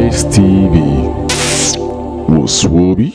Space TV. Woswobi.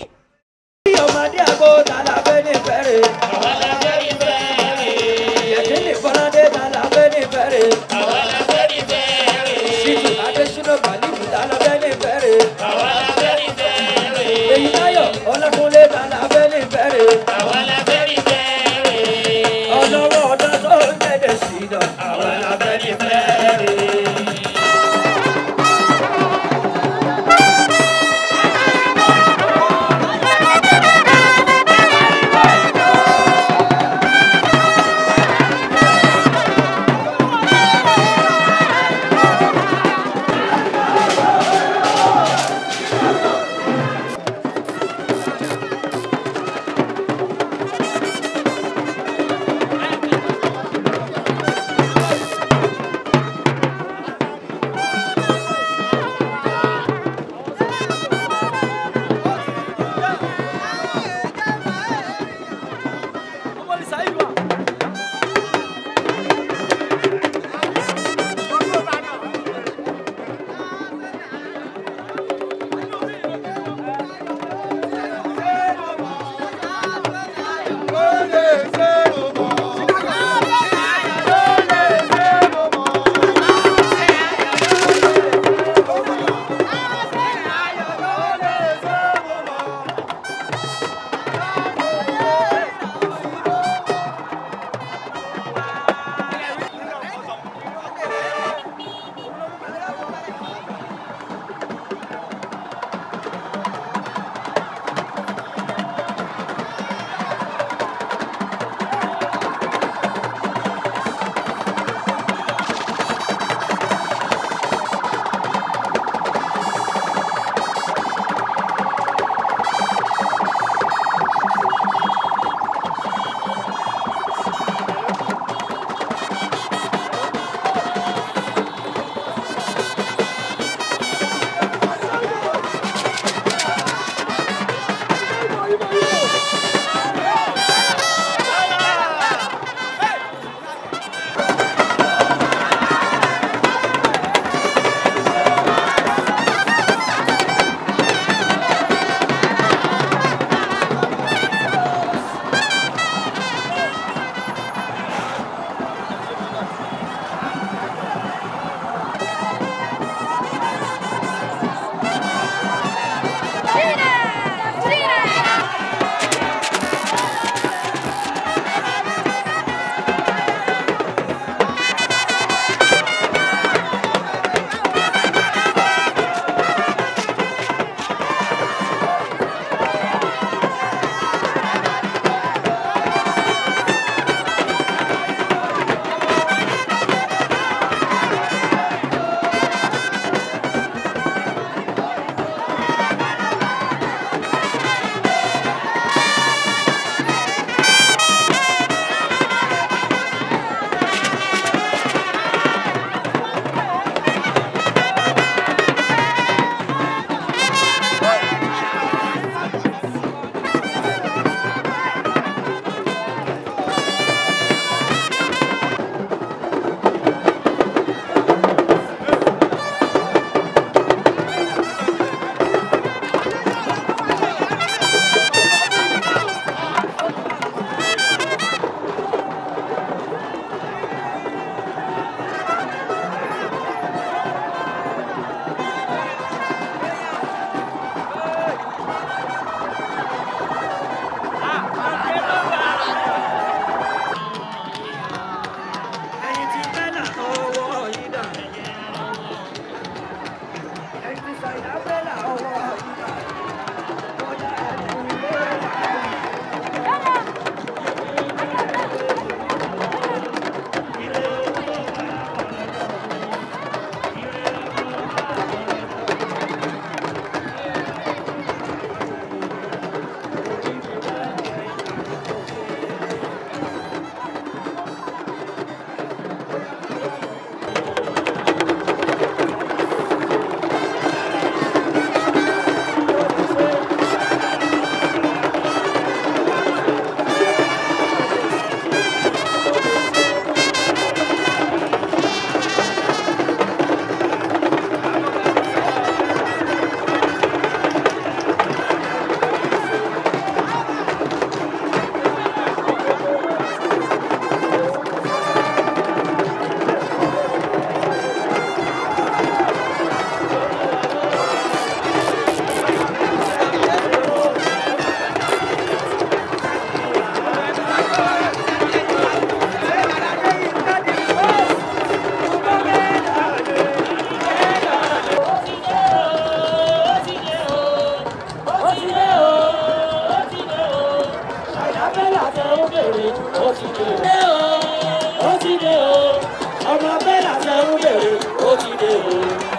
ọmọ bẹ́ẹ̀ làṣẹ ń bèrè ó ti dé o.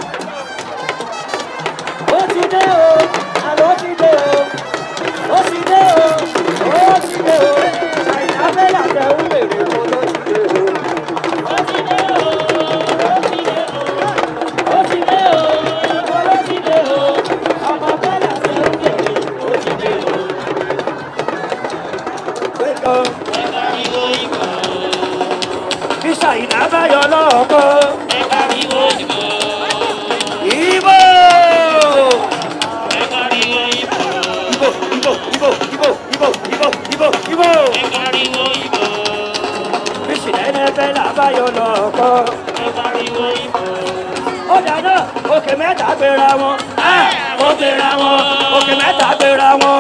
Ó ti dé o, àlọ́ ti dé o. Ó ti dé o, ó ti dé o. Ṣàìdá bẹ́ẹ̀ làṣẹ ń bèrè ó ló ti dé o. Ó ti dé o, ó ti dé o. Ó ti dé o, ó ló ti dé o. Ọmọ bẹ́ẹ̀ làṣẹ ń bèrè ó ti dé o. Bí Ṣàìdá bá yọ lọ́kọ́. Ibo! Ibo! Bí Ṣìlẹ́nẹ́ fẹ́ làbáyọ lọ́kọ́. Ó dáná òkè mẹ́ta gbéra wọn. Ó gbéra wọn. Òkè mẹ́ta gbéra wọn.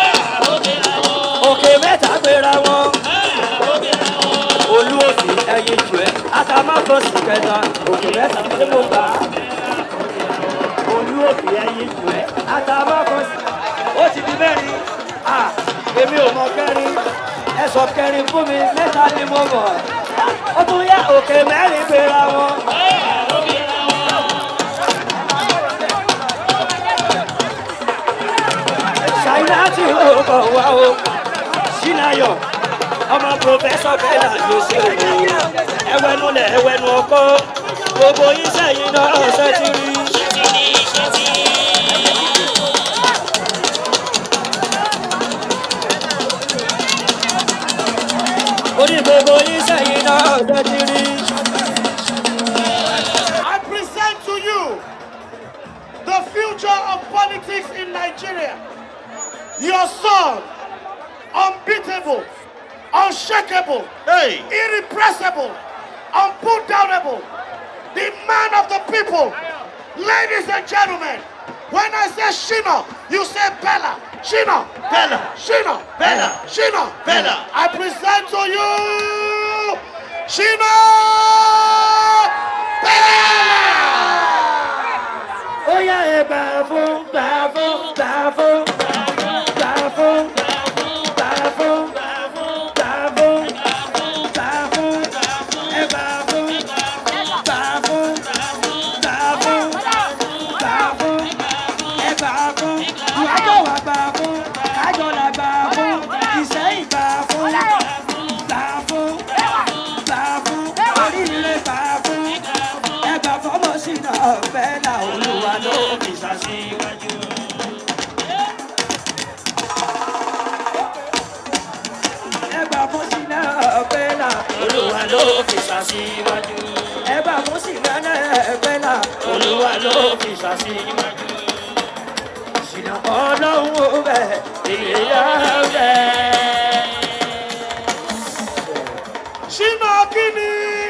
Òkè mẹ́ta gbéra wọn. Olú òsì ẹyin jù ẹ́. Atamáfọ́sì kẹta. Òkè mẹ́ta gbé mo gbà á. Olú òsì ẹyin jù ẹ́. Atamáfọ́sì. Ó ti di mẹ́rin. Èmi ò mọ kẹrin. Ẹ sọ kẹrin fún mi. Mẹ́ta ni mo mọ̀. Ó tún yá òkè mẹ́rin gbéra wọn. Ṣàìdá tí ó bọ̀ wá o. Ṣínayọ̀ ọmọ pòfẹ́sọ̀ bẹ́ẹ̀ ló ṣe o. Ẹwẹ́nu lẹ̀ ẹwẹ́nu ọkọ. Gbogbo iṣẹ́ yìí náà ṣe ti rí. Orí gbogbo iṣẹ́ yìí náà ṣe ti rí. I present to you the future of politics in Nigeria. Your son, unbeatable, unshakable, irrepressible, unputdownable, the man of the people. Ladies and gentlemen, when I say Shina, you say Bella. Shina, Bella, Shina, Bella, Shina, Bella. I present to you Shina Bella. Ó yá ẹ gbà fún, gbà fún, gbà fún, gbà fún, gbà fún, gbà fún, gbà fún, ẹ gbà fún, gbà fún, gbà fún, gbà fún, ẹ gbà fún, ìwájọ́ wà gbà fún, kájọ là gbà fún, Ìṣẹ́yìn gbà fún, gbà fún, gbà fún, oríire gbà fún, ẹ gbà fọmọ sínú ọ̀fẹ́ là Olúwa ló fi ṣàṣìwájú. Ẹ gbà fún sínú ọ̀fẹ́ là Olúwa ló fi ṣàṣìwájú. Ẹ gbà fún sínú ọ̀fẹ́ là Olúwa ló fi ṣàṣìwájú. Ṣìnà Ọlọ́run ó bẹ̀ èèyàn bẹ̀. Shina Kini,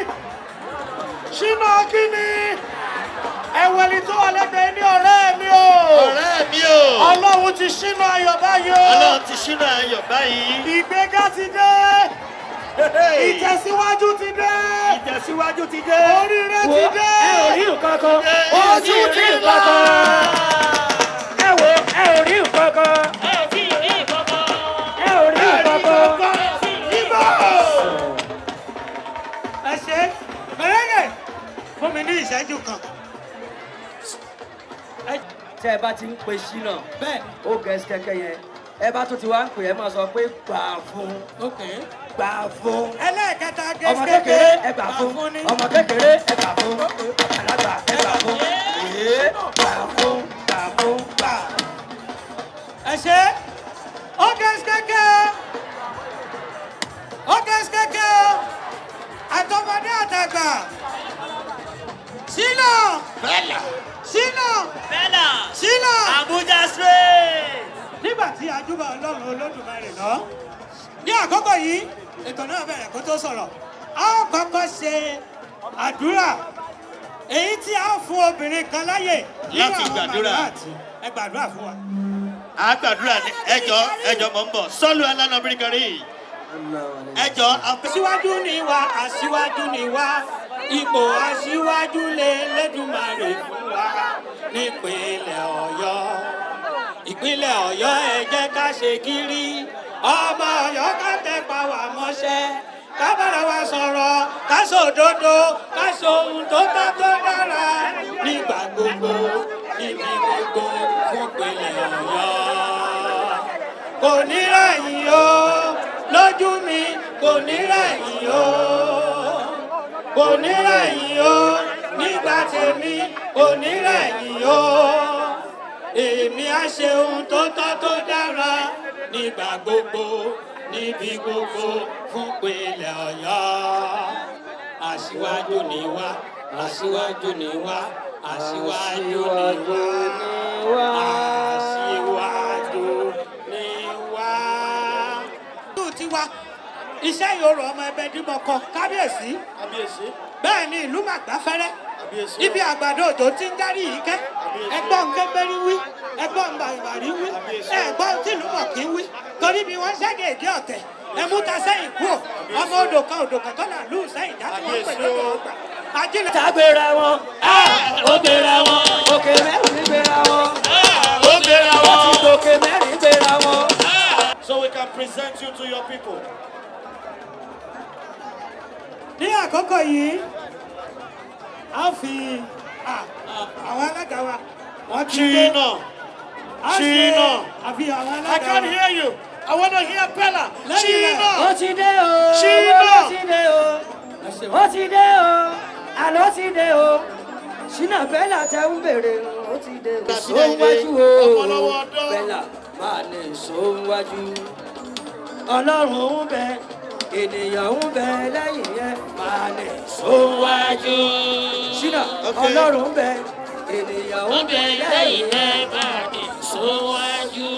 Shina Kini, ẹ̀wẹ̀lì tó wà lẹ́gbẹ̀ẹ́ ní ọ̀rẹ́ mi o. Ọ̀rẹ́ mi o. Ọlọ́run ti ṣínà ayọ̀ báyìí o. Ọlọ́run ti ṣínà ayọ̀ báyìí. Ìgbéga ti dé. Ìtẹ̀síwájú ti dé. Ìtẹ̀síwájú ti dé. Oríire ti dé. Ẹ ò rí nǹkan kan. Ojú ti nǹkan kan. Ẹ wo ẹ ò rí nǹkan kan. Ẹ ò rí nǹkan kan. Ibo. Ẹ ṣe mẹ́rẹ́gẹ̀ fún mi ní ìṣẹ́jú kan. Tẹ́ ẹ bá ti ń pe Ṣínà bẹ́ẹ̀ ó gẹ̀ẹ́sì kẹ́kẹ́ yẹn ẹ bá tún ti wá ń pè ẹ máa sọ pé gbà fún gbà fún Ẹlẹ́ẹ̀kẹta ọmọ gẹ̀ẹ́sì kékeré ẹ gbà fún ọmọ kékeré ẹ gbà fún àgbàlagbà ẹ gbà fún gbà fún gbà fún gbà. Ẹ ṣe ó gẹ̀ẹ́sì kẹ́kẹ́ ó gẹ̀ẹ́sì kẹ́kẹ́ àtọmọdé àtàgbà Ṣínà Bella. Ṣínà Bella. Ṣínà. Abuja straight. Nígbà tí ajúbà Ọlọ́run Olódùmarè lọ ní àkókò yìí ètò náà bẹ̀rẹ̀ kó tó sọ̀rọ̀ a ó kọ́kọ́ ṣe àdúrà èyí tí a ó fún obìnrin kan láyè Láti gbàdúrà. Ẹ gbàdúrà fún wa. A gbàdúrà ní ẹjọ́ mọ̀ ń bọ̀. Sọ́lù alánàbírí kan rí. Ẹjọ́ Aṣíwájú ni wá, aṣíwájú ni wá, ipò aṣíwájú lè lẹ́dùnmarè fún wa nípínlẹ̀ Ọ̀yọ́. Ìpínlẹ̀ Ọ̀yọ́ ẹ jẹ́ ká ṣe kiri, ọmọ Ọ̀yọ́ ká tẹpá wa mọ́ṣẹ́, ká bára wa sọ̀rọ̀, ká sòdodo, ká tó tọ́ tó dára nígbà gbogbo níbi gbogbo fún pèlè Ọ̀yọ́. Kò ní rẹ̀yìn o lójú mi kò ní rẹ̀yìn o. Kò ní rẹ̀yìn o nígbà tèmi kò ní rẹ̀yìn o. Èmi á ṣe ohun tó tọ́ tó dára nígbà gbogbo níbi gbogbo fún pèlè Ọ̀yọ́. Aṣíwájú ni wá, aṣíwájú ni wá, aṣíwájú ni wá, aṣíwájú ni wá. Ìlú tiwa, iṣẹ́ yòrò ọmọ ẹgbẹ́ Dímọ̀kọ, kábíyèsí. Kábíyèsí. Bẹ́ẹ̀ ni ìlú Màgbáfẹ́rẹ́. Ibi àgbàdo òjò ti ń dárí yìí kẹ́. Ẹgbọ́n Kẹ́mbẹ́rí wí, ẹgbọ́n Bàbàrí wí, ẹgbọ́n Tìlúmọ̀kí wí. Torí bí wọ́n ṣẹ́gẹ̀ èdè ọ̀tẹ̀, ẹmú ta sẹ́yìn kú ò. Ọmọ odò kan tọ́lá lù sẹ́yìn dá tí wọ́n pè lóko ọgbà. Ajílẹ̀ ta gbéra wọn, ó gbéra wọn, òkè mẹ́rin gbéra wọn, Ó gbéra wọn. ó ti gòkè mẹ́rin gbéra wọn. So we can present you to your people. Ní àkókò yìí, a fi àwọn alága wa wọ́n ti dé. Chino. A ṣe Chino. àfihàn àwọn I alága can't wa. hear you. I want to hear Bella. Chino. Ó ti dé o. Chino. Ó ti dé o. Ó ti dé o. Àló ti dé o. Ṣínà Bella tẹ ń bèrè ó ti dé o. Sóńwájú o. Bella máa lè sóńwájú. Ọlọ́run ń bẹ, ènìyàn ń bẹ lẹ́yìn yẹn máa lè sóńwájú. Ṣínà Ọlọ́run ń bẹ, ènìyàn ń bẹ lẹ́yìn yẹn máa lè sóńwájú.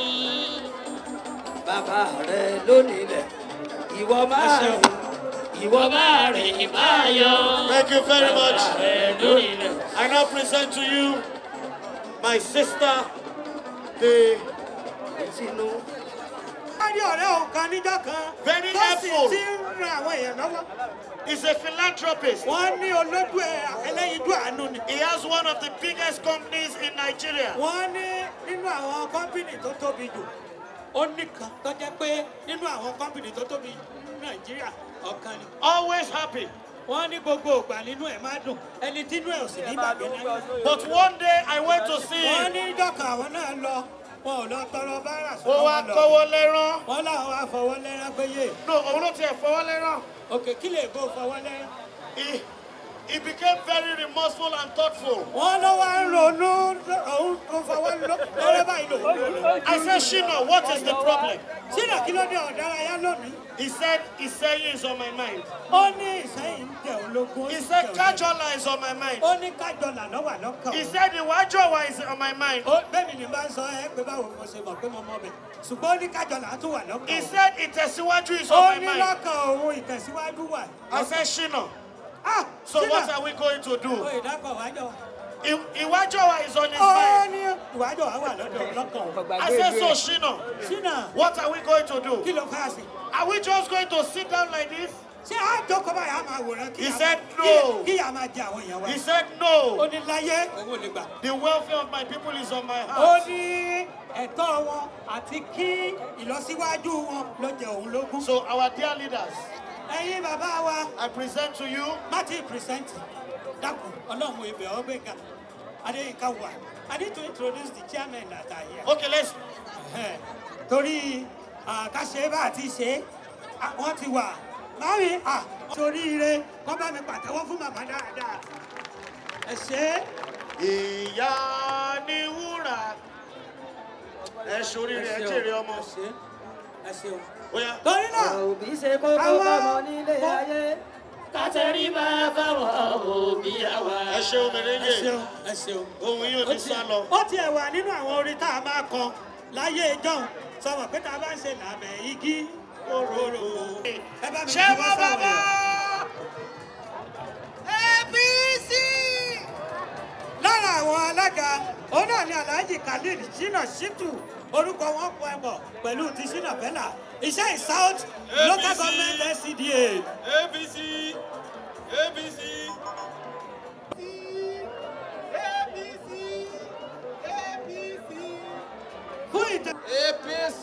Bàbá rẹ lónìlẹ̀, ìwọ máa rìn, ìwọ máa rìn máa yọ. Thank you very much. I now present to you my sister, the Tinú. Wọ́n rí ọ̀rẹ́ òun kan níjọ́ kan. Very tó sì helpful. ti ń ran àwọn èèyàn lọ́wọ́. is a philanthropist. Wọ́n ní olójú ẹlẹ́yinjú àánú ni. He has one of the biggest companies in Nigeria. Wọ́n ní nínú àwọn kọ́mpìnì tó tóbi jù. Ó nìkan tó jẹ́ pé nínú àwọn kọ́mpìnì tó tóbi ní Nàìjíríà ọ̀kan ni. Always happy. Wọ́n ní gbogbo ògbà nínú ẹ̀ máa dùn. Ẹni tínú ẹ̀ ò sì ní bàbá náà. But one day I went to see Wọ́n him. ní dọ́kà àwọn náà lọ. Wọn ò lọ tọrọ báárà Ó wá kọ́wọ́ lẹ́rán. Wọ́n láwọn wá fọwọ́ lẹ́rán péye. No, òun ló tiẹ̀ fọwọ́ lẹ́rán. Òkè kí lè bó fọwọ́ lẹ́rán. He became very remorseful and thoughtful. Wọ́n ló wá ń ronú òun kò fọwọ́ lẹ́rán báyìí lò. I said, Shino, what is the problem? Sínà kí ló dé ọ̀dárayá lónìí? He said, Ìsẹ́yìn is on my mind. Ó ní Ìsẹ́yìn ń tẹ̀ ológun. He said, Kájọlá is on my mind. Ó ní Kájọlà ló wà lọ́kàn. He said, Ìwájọwà is on my mind. Ó bẹ́ẹ̀ ni bá ń sọ ẹ́ pé báwo mo ṣe mọ̀ pé mo mọ̀ bẹ̀. Ṣùgbọ́n ó ní Kájọlà tún wà lọ́kàn. He said, Ìtẹ̀síwájú is Ó on my ní mind. lọ́kàn òun ìtẹ̀síwájú wà. I said, Shino, Ah! so Sínà. what are we going to Ó do? ìdákọ̀ wájọ. Ìwájọwà is on his Ó mind. ní ìwájọ wà lọ́kàn. I said, so Shino, Sínà what are we going to do? kí ló fà sí? Are we just going to sit down like this? Ṣé àjọkọ̀ báyìí á máa wòran kí He said no. kí ìyá máa jẹ àwọn èèyàn wa? He said, Ó no. ní láyé òun ò lè gbà. The welfare of my people is on my Ó heart. ní ẹ̀tọ́ wọn àti kí ìlọsíwájú wọn ló jẹ òun lógún. So our dear leaders, Ẹ̀yin bàbá wa I present to you láti pìrìsẹ́ǹtì dákun ọlọ́run ibẹ̀ ọgbẹ́ga Adéyínká wà. I need to introduce the chairman that are here. Okay, let's. Torí ká ṣe bá àti ṣe wọ́n ti wà. Láàrin torí ire wọ́n bá mi pàtẹ́wọ́ fún màmá dáadáa. Ẹ ṣe. Ìyá ni wúrà. Ẹ ṣoríire ẹ jèrè ọmọ. Ẹ ṣeun. Oya. Torí náà òbí ṣe kókó bọ́mọ nílé ayé. kátẹ́rí máa fáwọn òbí àwa. Ẹ ṣeun mèrèǹgè. Ẹ ṣeun. Ohun yóò ní sá lọ. Ó tiẹ̀ wà nínú àwọn orin tá a máa kọ láyé ìjọ́un sọ̀rọ̀ pé tá a bá ń ṣe làbẹ̀ igi òróró. Ẹ bá mi Ṣé kí wọ́n wọ́n bàbá? sáwọn. APC. Lára àwọn alága òun náà ni Alhaji Khalid Shina Shittu orúkọ wọn pọ̀ ẹ̀bọ̀ pẹ̀lú ti Shina Bella. Iṣẹ́ in South Local Government SCDA. APC. APC. Fún ìtẹ̀. APC.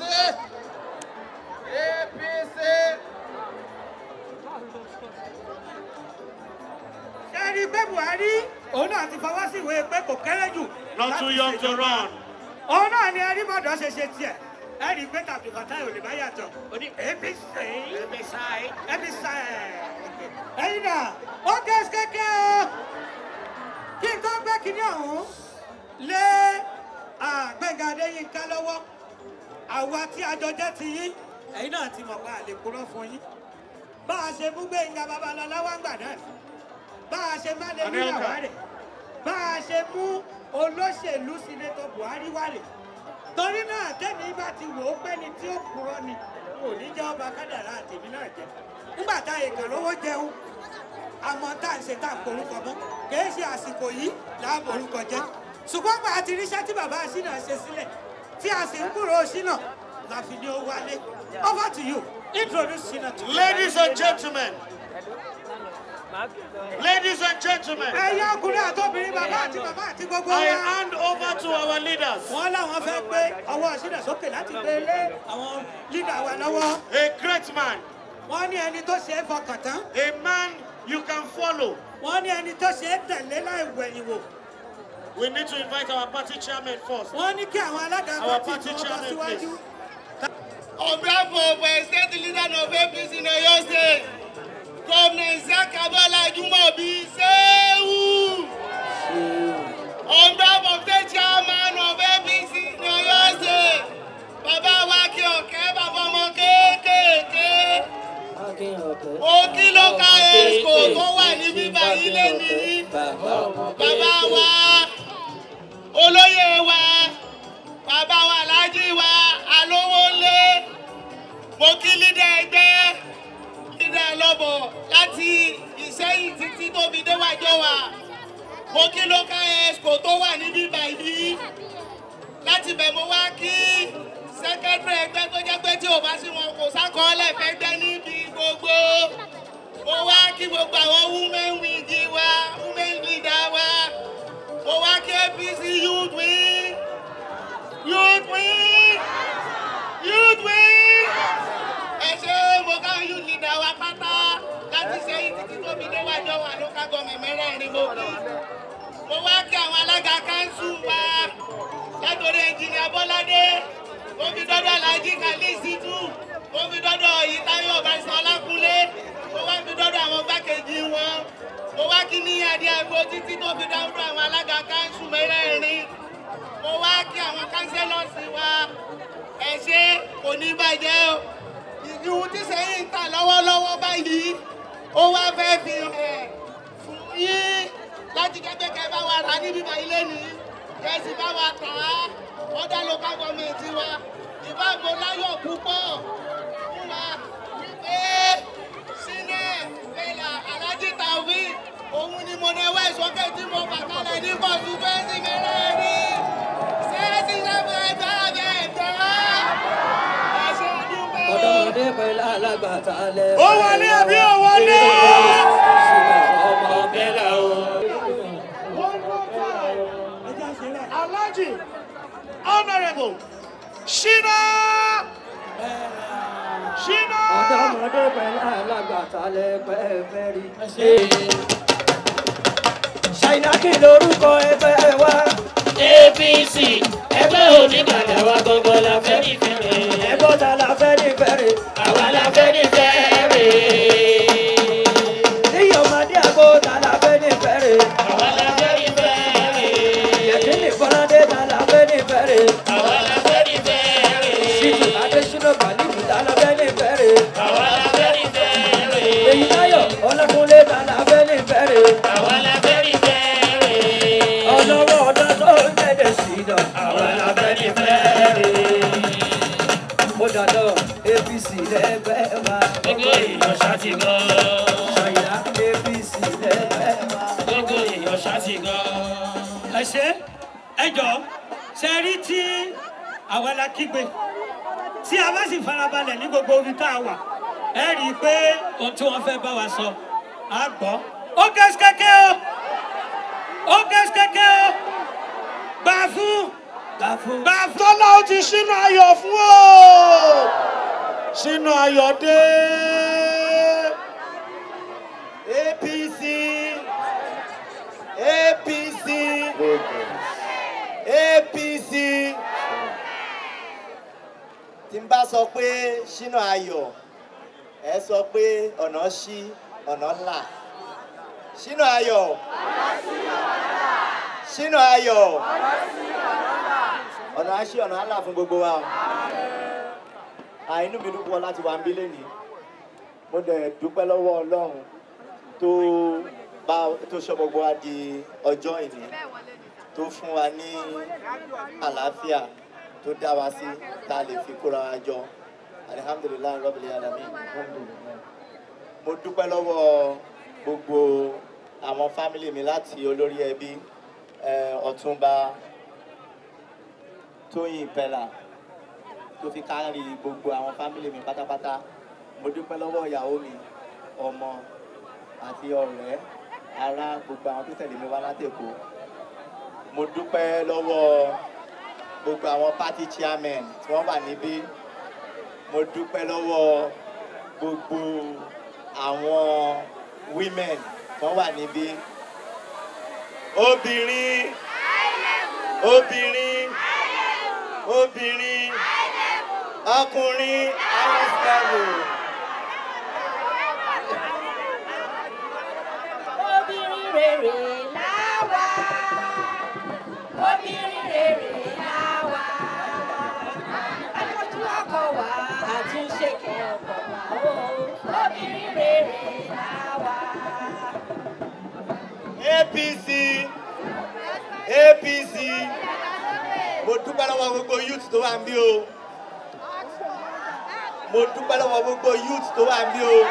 APC. Ṣé rí pé Buhari òun náà ti fọwọ́ sí ìwé pé kò kéré jù. Not too young to run. Òun náà ni Arímọ̀dọ́ ṣe ṣe tiẹ̀. Ẹ rí i pé tàbí Fatai ò lè bá yàtọ̀. Ó ní APC. Ẹyin náà, ó kẹ́sì kékeré o. Kí n tó gbé kinní ọ̀hún lé Gbẹ̀ngà Adéyínká lọ́wọ́. Àwa tí a jọ jẹ́ ti yín, ẹ̀yin náà ti mọ̀ pé a lè kúrò fún yín. Bá a ṣe mú Gbẹ̀ngà Babalọ́lá wá ń gbà náà. Bá a ṣe má lè ní àwa rẹ̀. Bá a ṣe mú olóṣèlú Sínétọ̀ Buhari wá rè. Torí náà tẹ́mi bá ti wò ó pẹ́ni tí ó kúrò ni kò ní jẹ́ ọba kádàrá àtèmi náà jẹ́. Nígbà tá èèkàn lówó jẹun, àmọ́ tá à ń ṣe tá à ń porúkọ mọ́. Kìí ṣe àsìkò yìí là ń porúkọ jẹ́. Ṣùgbọ́n gbà àti ríṣẹ́ tí bàbá Ṣínà ṣe sílẹ̀ tí a sì ń kúrò Ṣínà la fi ní ó wálé. Over to you. Introduce Ṣínà to me. Ladies and gentlemen. Ladies and gentlemen. Ẹ̀yin ọkùnrin àtọ́bìnrin bàbá àti bàbá àti gbogbo wa. I hand over to our leaders. Wọ́n láwọn fẹ́ gbé ọwọ́ Ṣínà sókè láti gbé lé àwọn leader wa lọ́wọ́. A great man. Wọ́n ní ẹni tó ṣe é fọkàn tán. A man you can follow. Wọ́n ní ẹni tó ṣe é tẹ̀lé láì wẹ̀yìn wò. We need to invite our party chairman first. Wọ́n ní kí àwọn alága party tó chairman, síwájú. On behalf of state leader of APC in Oyo State, Governor Isiaka Bola Ajumobi, Sehu. On behalf of the chairman of APC in Oyo State, Baba Waki Oke, Baba Mokeke. Oki local esco tó wà níbí báyìí lẹ́ni. Bàbá wa, olóyè wa, bàbá wa Alhaji wa, Alówólé. Mo kí lídà ẹgbẹ́, lídà lọ́bọ̀ láti Ìṣẹ́yìn títí tó fi déwájú wa. Mo kí local esco tó wà níbí báyìí. Láti bẹ̀ mo wá kí sẹ́kẹ́tìrì ẹgbẹ́ tó jẹ́ pé tí ò bá sí wọn kò sákọọ́lẹ̀ fẹ́ gbẹ́ níbi gbogbo. Mo wá kí gbogbo àwọn women wing wa, women leader wa. Mo wá kí APC youth wing. Youth wing. Youth wing. Ẹ ṣé mo ká youth leader wa pátá láti Ìṣẹ́yìn títí tó fi déwájú wa local government mẹ́rẹ̀ẹ̀rin mo kí. Mo wá kí àwọn alága káńsù wa látòrí ẹnjìnìà Bọ́ládé. Mo fi dọ́dọ̀ Alhaji Khalisitu, mo fi dọ́dọ̀ Ìtayọ̀ Barrister Ọlákúnlé, mo wá fi dọ́dọ̀ àwọn gbákejì wọn, mo wá kí ní adé àgbo títí tó fi dáwọ́dọ̀ àwọn alága káńsù mẹ́rẹ̀ẹ̀rin, mo wá kí àwọn kánsẹ́lọ̀sì wa, ẹ ṣé kò ní bàjẹ́ o. Ìlú tí Ìṣẹ́yìn ń tà lọ́wọ́lọ́wọ́ báyìí, ó wá fẹ́ fi hàn fún yín láti kẹ́kẹ́ bá wa rà níbí báyìí lẹ́nìí, kẹ́sì bá wa tà á. Ọ̀dà local government wa ìbámu láyọ̀ púpọ̀ fún wa wípé sílẹ̀ bẹ́là Alhaji Taofeek òun ni mo náwó ìsókè tí mo fà kalẹ̀ ní constituency mẹ́rẹ̀ẹ̀rin ṣéèṣì sábà ẹgbẹ́ abẹ́ ẹ̀jẹ̀ ẹ̀ṣẹ̀ dúpẹ́. Ọ̀dọ́mọdé pẹ̀lú alágbàtà lẹ̀. Ó wọlé àbí ó wọlé? Ọmọ bẹ́là o. Alhaji Honorable Ṣínà. Ṣínà. Ọ̀dọ́mọdé pẹ̀lú alágbàtà lẹ̀ pẹ́ẹ́fẹ́ rí. Ṣáínà kí lorúkọ ẹgbẹ́ wa. APC ẹgbẹ́ onígbàlẹ̀ wa gbogbo la fẹ́ ní fẹ́rẹ̀. Ẹgbọ́n ta la fẹ́ ní fẹ́rẹ̀. Àwa la fẹ́ ní fẹ́rẹ̀. Níyọ̀mọdé àgbo ta la fẹ́ ní fẹ́rẹ̀. Àwa la fẹ́ ní fẹ́rẹ̀. Yẹ̀kínní Fọládé ta la fẹ́ ní fẹ́rẹ̀. Àwa la fẹ́ ní fẹ́rẹ̀. Ṣítù Adéṣínà Kàlífù ta la fẹ́ ní fẹ́rẹ̀. Àwa la fẹ́ ní fẹ́rẹ̀. Èyítáyọ̀ Ọlákúnlé ta la fẹ́ ní fẹ́rẹ̀. Àwa la fẹ́ ní fẹ́rẹ̀. Ọlọ́wọ́ ọdún tó ń tẹ̀lé sí i náà. Àwa la fẹ́ ní fẹ́rẹ̀. Mo dàdọ̀ APC lẹ́gbẹ́ wa. Gbogbo èèyàn ṣáàtì gan. Ṣáínà APC lẹ́gbẹ́ wa. Gbogbo èèyàn ṣáàtì gan. Ẹ ṣé ẹ jọ̀ọ́ ṣe rí tí àwa la kígbe tí a bá sì farabalẹ̀ ní gbogbo orí tá a wà ẹ rí i pé ohun tí wọ́n fẹ́ bá wa sọ á gbọ́. Ó kẹ́sì kẹ́kẹ́ o ó kẹ́sì kẹ́kẹ́ o gbà fún gbà fún. Tọ́lá ó ti Ṣínà Ayọ̀ fún o. Ṣínà Ayọ̀ dé. APC sọ pé Ṣínà Ayọ̀ ẹ sọ pé ọ̀nà ṣí ọ̀nà là. Ṣínà Ayọ̀ Ṣínà Ayọ̀ ọ̀nà ṣí ọ̀nà là fún gbogbo wa. Inú mi dúpọ̀ láti wà níbí lénìí. Mo dẹ̀ dúpẹ́ lọ́wọ́ Ọlọ́run tó sọ gbogbo wa di ọjọ́ ìní, tó fún wa ní àlàáfíà, tó dá wa sí tá a lè fi kóra wa jọ. Alhamdulilayi Rabbil Alamin. Mo dúpẹ́ lọ́wọ́ gbogbo àwọn fámìlì mi láti olórí ẹbí Ọ̀túnba Tóyìn Pẹ́lá tó fi kárí gbogbo àwọn fámìlì mi pátápátá. Mo dúpẹ́ lọ́wọ́ ìyàwó mi, ọmọ àti ọ̀rẹ́ ará gbogbo àwọn tó tẹ̀lé mi wá látẹ̀kọ́. Mo dúpẹ́ lọ́wọ́ gbogbo àwọn party chairman tí wọ́n wà níbí. Mo dúpẹ́ lọ́wọ́ gbogbo àwọn women tí wọ́n wà níbí. Obìnrin obìnrin obìnrin ọkùnrin highest level. Obìnrin rere láwa, obìnrin rere láwa, àtọ́jú ọkọ wa àtúnṣe kẹ ọkọ wa o, obìnrin rere láwa. APC APC mo dúpẹ́ lọ́wọ́ gbogbo youth tó wà ń bí o. Mo dúpẹ́ lọ́wọ́ gbogbo youth tó wà ń bí o.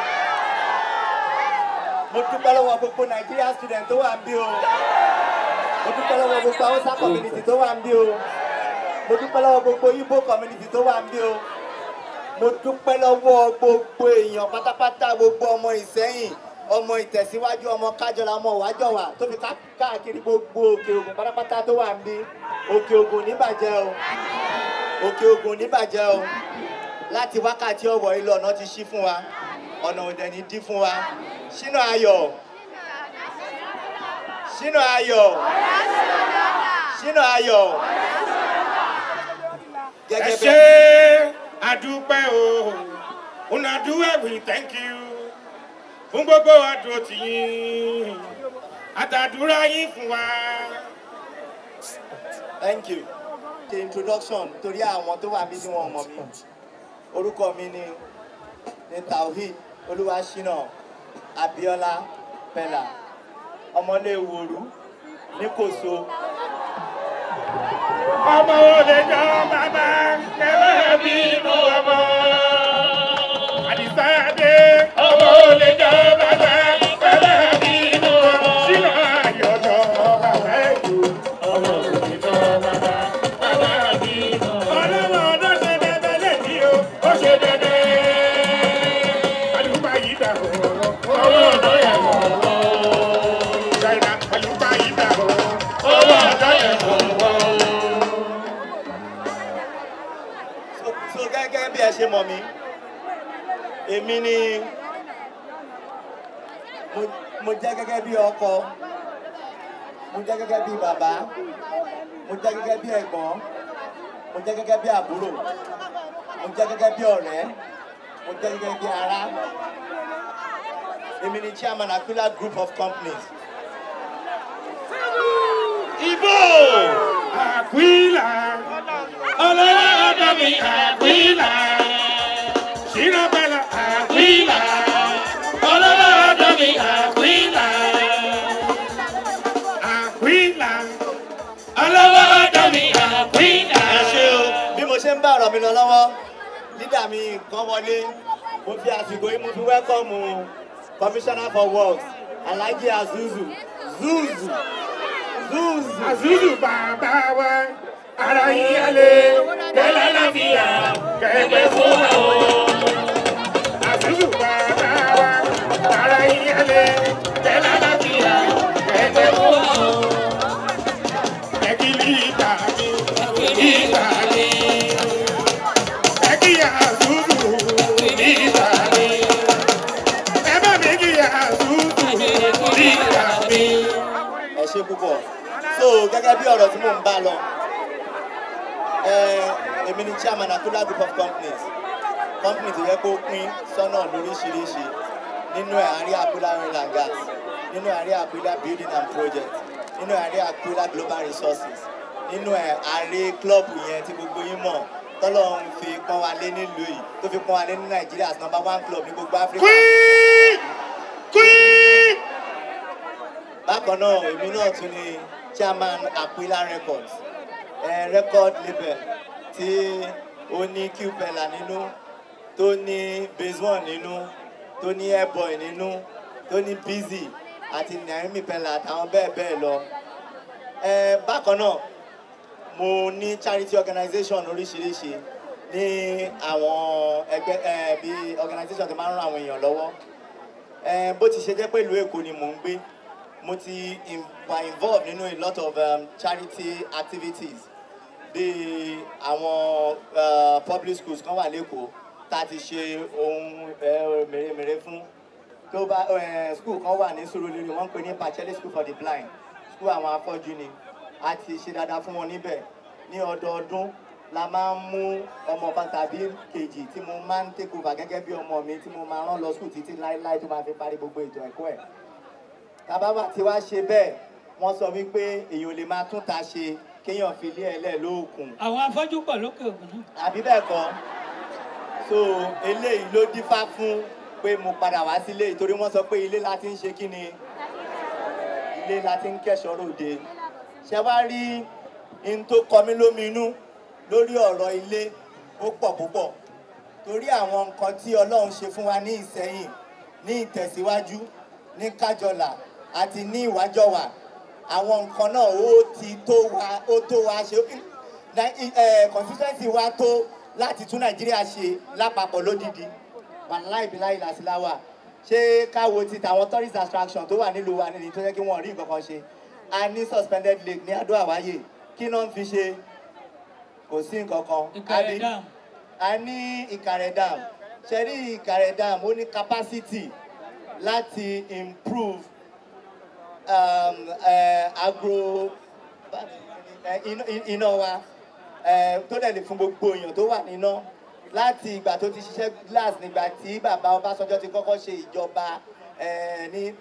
Mo dúpẹ́ lọ́wọ́ gbogbo Nigeria student tó wà ń bí o. Mo dúpẹ́ lọ́wọ́ gbogbo Hausa community tó wà ń bí o. Mo dúpẹ́ lọ́wọ́ gbogbo Igbo community tó wà ń bí o. Mo dúpẹ́ lọ́wọ́ gbogbo èèyàn pátápátá, gbogbo ọmọ Ìsẹ́yìn, ọmọ Ìtẹ̀síwájú, ọmọ Kájọlá, ọmọ Ìwájọwà tó fi káàkiri gbogbo Òkè Ògùn pátápátá tó wà ń bí. Òkè Ògùn ní bàjẹ́ o. Òkè Ògùn ní bàjẹ́ o. Láti wákàtí ọ̀wọ̀ ilé ọ̀nà ti ṣí fún wa, ọ̀nà òdẹ̀ ní dí fún wa. Ṣínà Ayọ̀ Ṣínà Ayọ̀ Ṣínà Ayọ̀. Ẹ ṣé àdúpẹ́ o, Unaduwe we thank you fún gbogbo àdúró tì yín àtàdúrà yín fún wa. Thank you. The introduction torí àwọn tó wà bí tí wọ́n mọ̀ mí. Orúkọ mi ni Tawhid Olúwaṣínà Abíọ́lá Pẹ́lá, ọmọlé Ìwòrú ní Kòso. Ọmọ olè jọ bàbá kẹlẹ́ bí inú ọmọ. Àdìsá Adé. Ọmọ olè jọ bàbá kẹlẹ́ bí inú ọmọ. Ṣínà Ayọ̀ jọ bàbá ètò. Ọmọ olè jọ bàbá bí inú ọmọ. Ọlọ́wọ́ ọdún ṣe bẹ́ẹ̀ lẹ́tí o, ó ṣe bẹ́ẹ̀. Àlùbá yìí dà o, owó ọ̀dọ́ yẹn wọ̀ ọ́. Ṣáínà àlùbá yìí dà o, owó ọ̀dọ́ yẹn wọ̀ ọ́. So gẹ́gẹ́ bí ẹ ṣe mọ̀ mí, èmi ni mo jẹ́ gẹ́gẹ́ bí ọkọ, mo jẹ́ gẹ́gẹ́ bí bàbá, mo jẹ́ gẹ́gẹ́ bí ẹ̀gbọ́n, mo jẹ́ gẹ́gẹ́ bí àbúrò, mo jẹ́ gẹ́gẹ́ bí ọ̀rẹ́, mo jẹ́ gẹ́gẹ́ bí ará. Èmi ni chairman Aquila Group of Companies. Ibo Aquila, ọlọ́wọ́ ọ̀dọ́ mi Aquila, Ṣínà Pẹ́lá Aquila, ọlọ́wọ́ ọ̀dọ́ mi Aquila, Aquila, ọlọ́wọ́ ọ̀dọ́ mi Aquila. Ẹ ṣé o, bí mo ṣe ń bá ọ̀rọ̀ mi lọ lọ́wọ́, lídà mi kan wọlé, mo fi àsìkò yìí mo fi wẹ́kọ̀mù Commissioner for Works, Alhaji Azuzu, Azuzu bàbá wa, ara yín alẹ́, tẹ́lẹ̀ láfíà, kẹ̀kẹ́ fún wa o. Azuzu bàbá wa, ara yín alẹ́, tẹ́lẹ̀ láfíà, kẹ̀kẹ́ fún wa o. Ẹ̀kílì ìgbà mi, ìgbà mi. Ẹ̀kíyà Azuzu, ìgbà mi. Ẹ bá mi kíyà Azuzu, ìgbà mi. ẹ ṣé púpọ̀. So gẹ́gẹ́ bí ọ̀rọ̀ tí mò ń bá lọ, èmi ni chairman Aquila Group of Companies. company tó yẹ kó pín sọ́nà lóríṣiríṣi nínú ẹ̀ àrí Aquila Oil and Gas, nínú ẹ̀ àrí Aquila Building and Project, nínú ẹ̀ àrí Aquila Global Resources, nínú ẹ̀ àrí club yẹn tí gbogbo yín mọ̀ tọ́lọ́run fi pọ́n wa lé nílùú yìí tó fi pọ́n wa lé ní Nàìjíríà as #1 club ní gbogbo Áfíríkà. Bákan náà èmi náà tún ni chairman Aquila Records, record label tí ó ní Q-Pella nínú, tó ní Base One nínú, tó ní Airboy nínú, tó ní Busy àti Naomi Pella àtàwọn bẹ́ẹ̀ bẹ́ẹ̀ lọ. Bákan náà mo ní charity organization oríṣiríṣi ní àwọn ẹgbẹ́ bíi organization tó máa ń ran àwọn èèyàn lọ́wọ́. Bó ti ṣe jẹ́ pé ìlú Èkó ni mò ń gbé, mo ti wà involved nínú a lot of charity activities bíi àwọn public schools kan wà lẹ́kọ̀ọ́ tá a ti ṣe ohun mèremère fún. Tó bá school kan wà ní Surulere wọ́n ń pè ní Pacheli School for the Blind, school àwọn afọ́jú ni. A ti ṣe dáadáa fún wọn níbẹ̀. Ní ọdọọdún la máa ń mú ọmọ kan tàbí kejì tí mo máa ń take over gẹ́gẹ́ bí ọmọ mi tí mo máa rán lọ school títí láéláé tó máa fi parí gbogbo ètò ẹ̀kọ́ ẹ̀. Tàbá tí wàá ṣe bẹ́ẹ̀ wọ́n sọ wípé èèyàn lè máa tún ta ṣe kéèyàn fi lé ẹlẹ́ lóòkùn. Àwọn afọ́jú pọ̀ lókè òkun náà. Àbí bẹ́ẹ̀ kọ́? So eléyìí ló dífá fún pé mo padà wá sílé ìtorí wọ́n sọ pé ilé la ti ń ṣe kí ni? Ilé la ti ń kẹ́ṣọ́ ròde. Ṣé wá rí in tó kọ mí lóminú lórí ọ̀rọ̀ ilé ó pọ̀ púpọ̀ torí àwọn nǹkan tí Ọlọ́run ṣe fún wa ní Ìsẹ́yìn, ní Ìtẹ̀síwájú, ní Kájọlà àti ní Ìwájọwà, àwọn nǹkan náà ó tó wa ṣe constituency wa tó láti tún Nàìjíríà ṣe lápapọ̀ lódìdí. Wàláì bíláì làsíláwà ṣé káwo ti tàwọn tourist attraction tó wà nílùú wa nídìí tó yẹ kí wọ́n rí nǹkan kan ṣe. A ní suspended lake ní Adó Àwáyè, kí náà ń fi ṣe? Kò sí nǹkan kan. Ìkàrẹ̀ dam. A ní Ìkàrẹ̀ dam. Ṣé rí Ìkàrẹ̀ dam ó ní capacity láti improve agro iná wa tó dẹ̀ lè fún gbogbo èèyàn tó wà níná. Láti ìgbà tó ti ṣiṣẹ́ glass nígbà tí bàbá Ọbásanjọ́ ti kọ́kọ́ ṣe ìjọba ní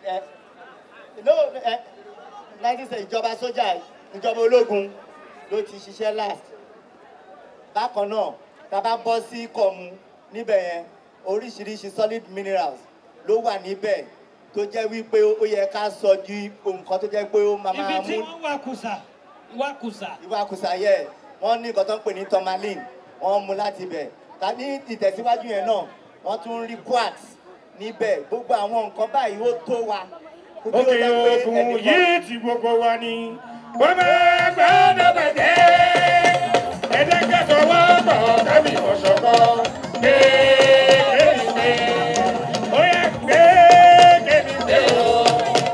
19 ìjọba sójà, ìjọba ológun ló ti ṣiṣẹ́ last. Bákan náà tá bá bọ́ sí Kọ̀mú níbẹ̀ yẹn oríṣiríṣi solid minerals ló wà níbẹ̀ tó jẹ́ wípé ó yẹ ká sọ di nǹkan tó jẹ́ pé ó máa mú. Ibi tí wọ́n ìwakùsà yẹ wọ́n ní nǹkan tó ń pè ní tourmaline wọ́n mú láti bẹ̀. Ta ní Ìtẹ̀síwájú yẹn náà wọ́n tún rí quartz níbẹ̀. Gbogbo àwọn nǹkan báyìí ó tó wa. Òkè Ògùn yìí ti gbogbo wa ni wọ́n máa gbọ́dọ̀ bàjẹ́. Ẹ̀ẹ́dẹ́gbẹ̀sọ̀ wọ́n bọ̀ kábì ọ̀ṣọ́kọ́. Kéèké ó yẹ kéèké o.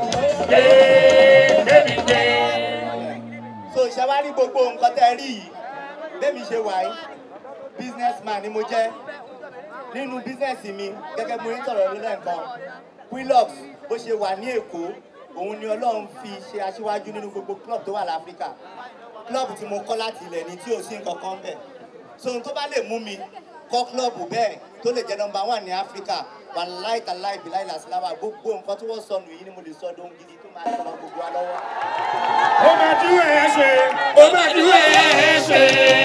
Kéèké. So ìṣàwárí gbogbo nǹkan tẹ́ rí yìí bẹ́ẹ̀mi ṣe wà yìí businessman ni mo jẹ́. Nínú bísínẹ́sì mi gẹ́gẹ́ bí mo ń sọ̀rọ̀ lórí nǹkan Quillox bó ṣe wà ní Èkó òun ni Ọlọ́run fi ṣe aṣíwájú nínú gbogbo club tó wà láfíríkà. Club tí mo kọ́ láti ilẹ̀ ni tí ò sí nǹkan kan bẹ̀. So ohun tó bá lè mú mi kọ́ club bẹ́ẹ̀ tó lè jẹ́ #1 ní Áfíríkà wàláì tàláì bíláì làsíláwà gbogbo nǹkan tí wọ́n sọnù yìí ni mo lè sọ dóhun gidi tó máa tọrọ gbogbo wa lọ́wọ́. Ó máa dúró ẹ̀ ṣe. Ó máa dúró ẹ̀ ṣe.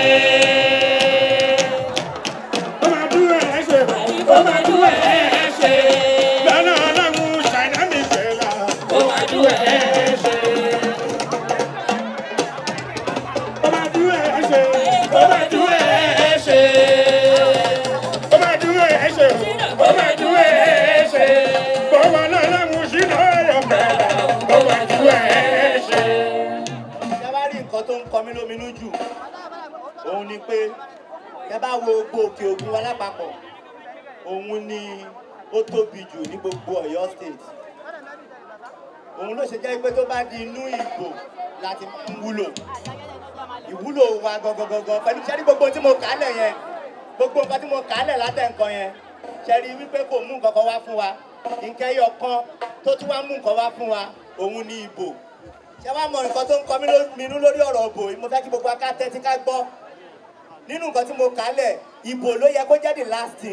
Ó máa dúró ẹ̀ ṣe. Ó máa dúró ẹ̀ ṣe. Lọ́nà Ọlọ́run ṣàìná mi fẹ́ra. Ó máa dúró ẹ̀ ṣe. Ó máa dúró ẹ̀ ṣe. Ó máa dúró ẹ̀ ṣe. Ó máa dúró ẹ̀ ṣe. Ó máa dúró ẹ̀ ṣe. Bọ́wọ́ Ọlọ́run ṣìnà ọ̀rọ̀ fẹ́ra. Ó máa dúró ẹ̀ ṣe. Ṣé wá rí nǹkan tó ń kọ mí lóminú jù? Òun ni pé ẹ bá wo gbogbo Òkè Ògùn wa lápapọ̀ òun ni ó tóbi jù ní gbogbo Ọ̀yọ́ state. Òun ló ṣe jẹ́ pé tó bá di inú ìbò láti ń wúlò. Ìwúlò wa gangan pẹ̀lú ṣẹ́rí gbogbo tí mo kà á lẹ̀ yẹn gbogbo nǹkan tí mo kà á lẹ̀ látẹ̀ nǹkan yẹn ṣẹ́rí wípé kò mú nǹkan kan wá fún wa. Nǹkan ẹyọ kan tó tún wá mú nǹkan wá fún wa òun ni ìbò. Ṣé wàá mọ nǹkan tó ń kọ mí nínú lórí ọ̀rọ̀ ìbò mo fẹ́ kí gbogbo aká tẹ́tí ká gbọ́. Nínú nǹkan tí mo kà á lẹ̀ ìbò ló yẹ kó jẹ́ the last thing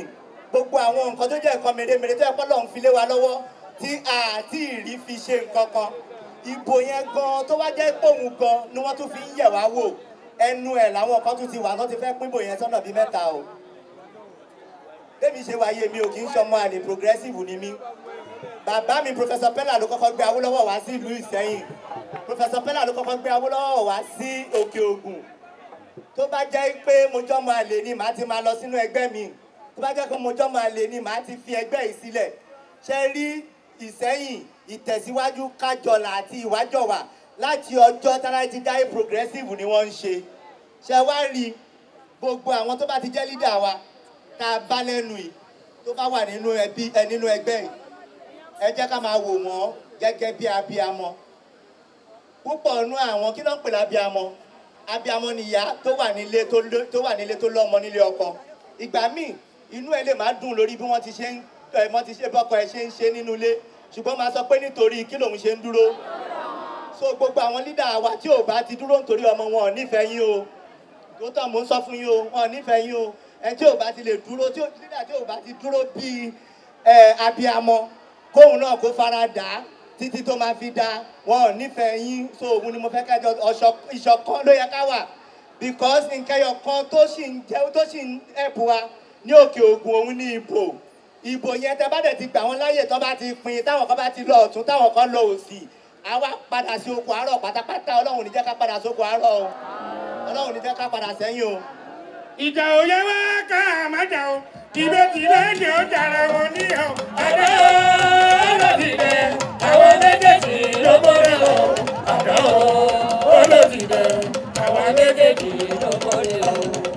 gbogbo àwọn nǹkan tó jẹ́ nǹkan mèremère tó yẹ kọ́ lọ́hún fi lé wa lọ́wọ́ tí àti ìrí fi ṣe nǹkan kan ìbò yẹn gan tó wá jẹ́ pòun gan ni wọ́n tún fi ń yẹ̀ wá wò ẹnu ẹ̀ làwọn kan tún ti wà tó ti fẹ́ pín ìbò yẹn sọ́nà bíi mẹ́ta o bẹ́ẹ̀mi ṣe wáyé mi ò kì í ṣọmọ àlè progressive ni mí bàbá mi Professor Pella ló kọ́kọ́ gbé Awólọ́wọ̀ wá sí ìlú Ìṣẹ́yìn Professor Pella ló kọ́kọ́ gbé Awólọ́wọ̀ wá sí Òkè Ògùn tó bá jẹ́ pé mo jọmọ àlè ni màá ti máa lọ sínú ẹgbẹ́ mi tó bá jẹ́ pé mo jọmọ àlè ni màá ti fi ẹgbẹ́ yìí sílẹ̀ ṣe rí Ìṣẹ́yìn ìtẹ̀síwájú kájọlà àti ìwájọwà láti ọjọ́ tára ti dáyé progressive ni wọ́n ń ṣe wá rí gbogbo àwọn tó bá ti jẹ́ leader wa tá a bá lẹ́nu yìí tó bá wà nínú ẹgbẹ́ yìí ẹ jẹ́ ká máa wò wọ́n gẹ́gẹ́ bí abiyamọ púpọ̀ nú àwọn kí ló ń pè lábiyamọ abiyamọ nìyá tó wà nílé tó lọ́mọ nílé ọkọ ìgbà míì inú ẹ lè má dùn lórí bí wọ́n ti ṣe bọ́kọ ẹ ṣe ń ṣe nínú ilé ṣùgbọ́n máa sọ pé nítorí kí lòun ṣe ń dúró so gbogbo àwọn leader wa tí ò bá ti dúró nítorí ọmọ wọn ò nífẹ̀ẹ́ yín o tó tọ́ mò ń sọ fún yín o wọn ò nífẹ̀ẹ́ yín o ẹni tí ò bá ti lè dúró leader tí ò bá ti dúró bíi abiyamọ kóhun náà kó fara dà á títí tó máa fi dá wọn ò nífẹ̀ẹ́ yín so òun ni mo fẹ́ kájọ ìṣọ̀kan ló yẹ ká wà because nkẹyọ kan tó sì ń ẹ̀bù wa ní Òkè Ògùn òun ní ìbò yẹn tẹ bá dẹ̀ ti gbà wọ́n láyè tó bá ti pin táwọn kan bá ti lọ ọ̀tún táwọn kan lọ òsì àwa padà sí oko àárọ̀ pátápátá Ọlọ́run ò ní jẹ́ ká padà sí oko àárọ̀ o Ọlọ́run ò ní jẹ́ ká padà sẹ́yìn o. ìjà ò yẹ wá ká má jà o tìbẹ́tìbẹ́ ni ó jàrá wọn níyà o. àdó olódìbẹ́ àwọn méjèèjì ló borí o. àdó olódìbẹ́ àwọn méjèèjì ló borí o.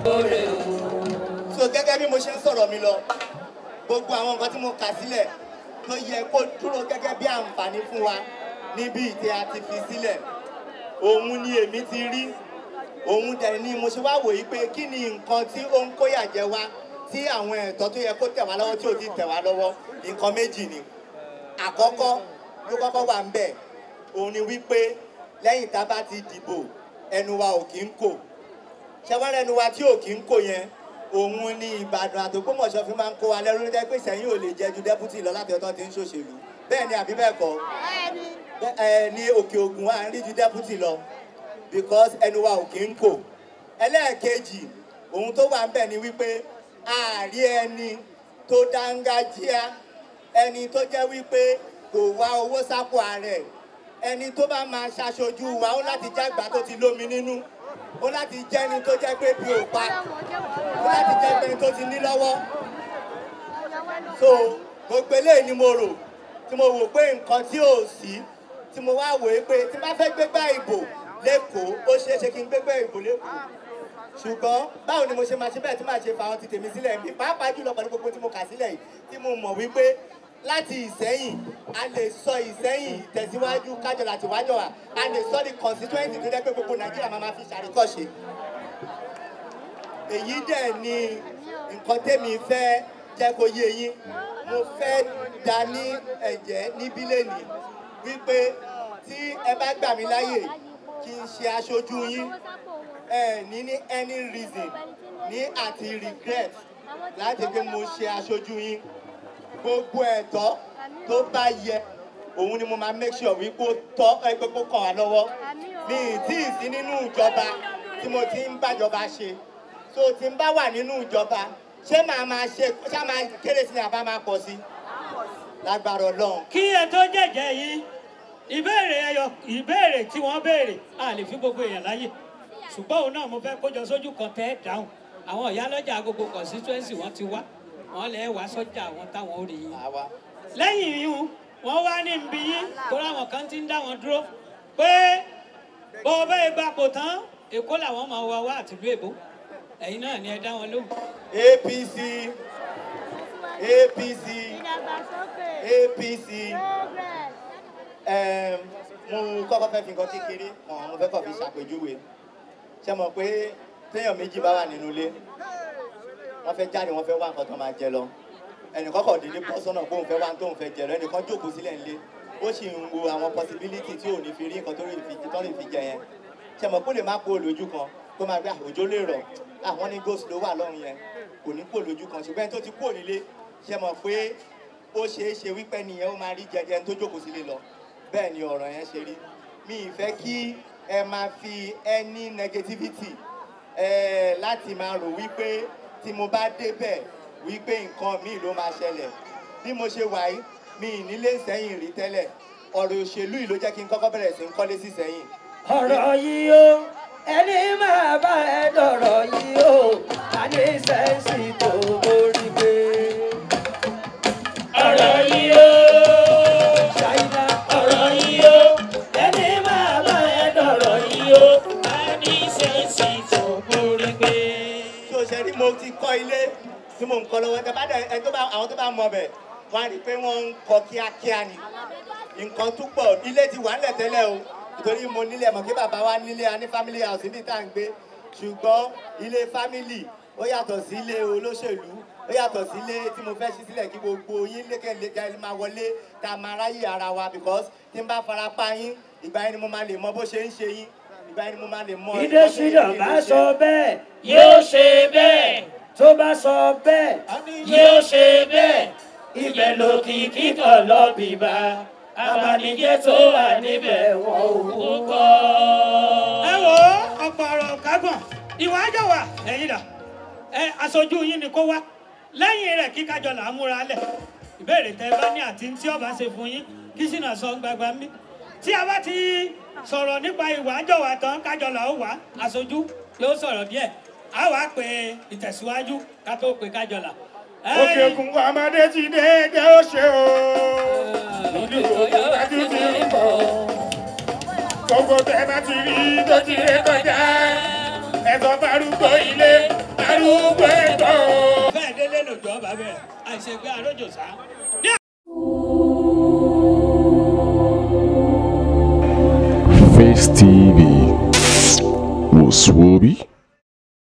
so gẹ́gẹ́ bí mo ṣe ń sọ̀rọ̀ mi lọ gbogbo àwọn nǹkan tí mo kà sílẹ̀ tó yẹ kó dúró gẹ́gẹ́ bí àǹfààní fún wa níbi ìtẹ́ a ti fi sílẹ̀ òun ni èmi ti rí òun dẹ̀ ni mo ṣe wá wòye pé kí ni nǹkan tí ó ń kóyà jẹ wá tí àwọn ẹ̀tọ́ tó yẹ kó tẹ̀ wá lọ́wọ́ tí ò ti tẹ̀ wá lọ́wọ́ nǹkan méjì ni àkọ́kọ́ ló kọ́kọ́ wà ń bẹ̀ òun ni wípé lẹ́yìn tá a bá ti dìbò ẹnu wa ò kí ń kò ṣẹ́wọ́n ẹnu wa tí ò kí ń kò yẹn òun ni Ìbàdàn àtògbómọ̀ṣọ́ fi máa ń kó wa lẹ́rú ló jẹ́ pé Ìṣẹ̀yìn ò lè jẹ́ ju dẹ́pútì lọ láti ọ̀tọ̀ tí ń ṣòṣèlú bẹ́ẹ̀ ni àbí bẹ́ẹ̀ kọ́ ní Òkè Ògùn à ń rí ju dẹ́pútì lọ because ẹnu wa ò kí ń kò ẹlẹ́ẹ̀kejì ohun tó wà ń bẹ̀ ni wípé ààrí ẹni tó dángájíá ẹni tó jẹ́ wípé kò wá owó sápò ààrẹ ẹni tó bá máa ṣaṣojú wa ó láti jágbá tó ti lómi nínú ó láti jẹ́ ẹni tó jẹ́ pé bí ò pa ó láti jẹ́ pé ẹni tó ti ní lọ́wọ́ so gbogbo eléyìí ni mo rò tí mo wò pé nǹkan tí ò sí tí mo wá wòye pé tí bá fẹ́ gbégbá ìbò lẹ́kọ̀ọ́ ó ṣeé ṣe kí n gbégbá ìbò lẹ́kọ̀ọ́ ṣùgbọ́n báwo ni mo ṣe máa ṣe bẹ́ẹ̀ tí màá ṣe fa àwọn ti tèmi sílẹ̀ mi pàápàá jùlọ pẹ̀lú gbogbo tí mo kà sílẹ̀ yìí tí mo mọ̀ wípé láti Ìṣẹ́yìn a lè sọ Ìṣẹ́yìn ìtẹ̀síwájú kájọlà àti ìwájọwà a lè sọ di constituency tó jẹ́ pé gbogbo Nàìjíríà máa fi ṣàríkọ́ṣe èyí dẹ̀ ni nǹkan tèmi fẹ́ jẹ́ kó yé yín mo fẹ́ dá ní ẹ̀jẹ̀ níbí lẹ́nìí wípé tí ẹ bá gbà mí láyè kí n ṣe aṣojú yín ní any reason ní àti regret láti pé mo ṣe aṣojú yín gbogbo ẹ̀tọ́ tó bá yẹ òun ni mo máa make sure wípé ó tọ́ ẹgbẹ́ kó kàn wá lọ́wọ́ mi ì tí ì sí nínú ìjọba tí mo ti ń bàjọba ṣe tó ti ń bá wà nínú ìjọba ṣé màá máa ṣe ṣá máa kéré sí ni àbá máa pọ̀ sí lágbára Ọlọ́run. kí ẹ tó jẹ́jẹ́ yìí ìbéèrè tí wọ́n béèrè a lè fi gbogbo èèyàn láyè ṣùgbọ́n òun náà mo fẹ́ kójọ sójú kan tẹ́ dáhùn àwọn ìyálọ́jà gbogbo constituency wọ́n ti wá wọ́n lè wá sọ́jà àwọn táwọn ò rí yín. lẹ́yìn yìí wọ́n wá ní ibi yín tó láwọn kan ti ń dá wọn dúró pé bó o bẹ́ẹ̀ gbapò tán Èkó làwọn máa wá àtìlú èbó ẹ̀yin náà ni ẹ dá wọn lóhùn. APC mo kọ́kọ́ fẹ́ fi nǹkan kékeré hàn mo fẹ́ kọ́ fi ṣàpèjúwe ṣe mọ̀ pé téèyàn méjì bá wà nínú ilé wọ́n fẹ́ jáde wọ́n fẹ́ wá nǹkan tó máa jẹ lọ ẹnìkan kọ̀ dédé bọ́ sọ́nà pé òun fẹ́ wá tóun fẹ́ jẹ lọ ẹnìkan jókòó sílẹ̀ ńlé ó sì ń wo àwọn possibility tí ò ní fi rí nǹkan tó lè fi jẹ yẹn ṣe mọ̀ pé ó lè má kó lójú kan kó máa gbé òjò lè rọ̀ àwọn ní ghost ló wà lọ́run yẹn kò ní kó lójú kan ṣùgbọ́n tó ti kó nílé ṣe mọ̀ pé ó ṣeé ṣe wípé nìyẹn ó máa rí jẹjẹ tó jókòó sílé lọ bẹ́ẹ̀ ni ọ̀rọ̀ yẹn ṣe rí mi ì fẹ́ kí ẹ máa fi any negativity láti máa rò wípé tí mo bá débẹ̀ wípé nǹkan míì ló máa ṣẹlẹ̀ bí mo ṣe wà yìí mi ì nílé Ìṣẹ́yìn rí tẹ́lẹ̀ ọ̀rọ̀ òṣèlú yìí ló jẹ́ kí n kọ́kọ́ bẹ̀rẹ̀ sí ń kọ́lé sí Ìṣẹ́yìn. ọ̀rọ̀ yìí o ẹni máa bá ẹ dọ̀rọ̀ yìí o àní sẹ́ǹsì tó borí pé. ọ̀rọ̀ yìí o ṣáínà ọ̀rọ̀ yìí o ẹni máa bá ẹ dọ̀rọ̀ yìí o àní sẹ́ǹsì tó borí pé. tó ṣe rí mo ti kọ́ ilé tí mo ń kọ́ lọ́wọ́ àwọn tó bá mọ̀ bẹ̀ wọ́n á rí i pé wọ́n ń kọ́ kíákíá ni nǹkan tó pọ̀ ilé ti wà ńlẹ̀ tẹ́lẹ̀ o nítorí mo nílé ẹ̀mọ́ kí bàbá wa nílé a ní family house níbi tá à ń gbé ṣùgbọ́n ilé family ó yàtọ̀ sí ilé olóṣèlú ó yàtọ̀ sí ilé tí mo fẹ́ ṣí sílẹ̀ kí gbogbo yín lékèlékè máa wọlé tá a máa ráyè ara wa because tí n bá fara pa yín ìgbà yẹn ni mo máa lè mọ bó ṣe ń ṣe yín ìgbà yẹn ni mo máa lè mọ. ìdésídọ̀ bá sọ bẹ́ẹ̀ yóò ṣe bẹ́ẹ̀ tó bá sọ bẹ́ẹ̀ yóò ṣe bẹ́ẹ̀ ibẹ̀ lòkìkí kan lọ́bìbá abanijẹ́ tó wà níbẹ̀ wọn ò kọ́. ẹ wo ọ̀pọ̀ ọ̀rọ̀ kágbọ̀n ìwà àjọwà ẹ̀yin dà aṣojú yín ni kó wá lẹ́yìn rẹ̀ kí Kájọlà á múra lẹ̀ ìbéèrè tẹ́ bá ní àti tí ọba ṣe fún yín kí sínú sọ gbagba mi tí a bá ti sọ̀rọ̀ nípa ìwà àjọwà tán Kájọlà ó wá aṣojú yóò sọ̀rọ̀ díẹ̀ á wàá pe ìtẹ̀síwájú ká tó pe Kájọlà. Òkè Ògùn ọmọdé ti dé ẹgbẹ́ ó ṣe o. Ìlú Ògùn dájú ti ń bọ̀. Gbogbo tẹ́ bá ti rí tó ti ré kọjá. Ẹ̀sọ́ farúgbó ilé, farúgbó ẹ̀tọ́. Bẹ́ẹ̀ délé lòjọ́ bàbá ẹ̀ àìṣègbè àrójò sá. Face TV was Swoby.